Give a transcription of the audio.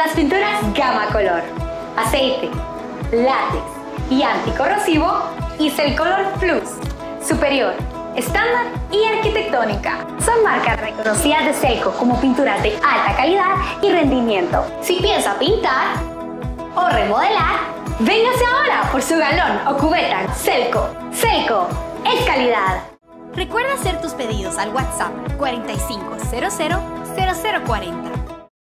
Las pinturas Gama Color, aceite, látex y anticorrosivo y Celcolor Plus, superior, estándar y arquitectónica. Son marcas reconocidas de Celco como pinturas de alta calidad y rendimiento. Si piensa pintar o remodelar, véngase ahora por su galón o cubeta. Celco. Celco es calidad. Recuerda hacer tus pedidos al WhatsApp 4500 0040.